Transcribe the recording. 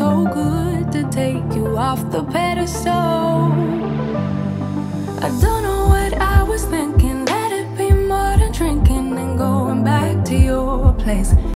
so good to take you off the pedestal. I don't know what I was thinking. Let it be more than drinking and going back to your place.